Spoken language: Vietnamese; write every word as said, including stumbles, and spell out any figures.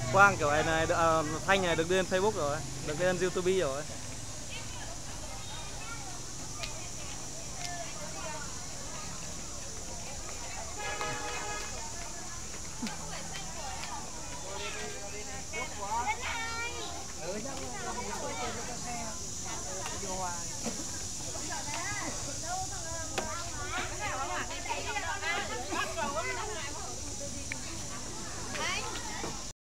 Quang kiểu này này, được, à, Thanh này được lên Facebook rồi, được lên YouTube rồi.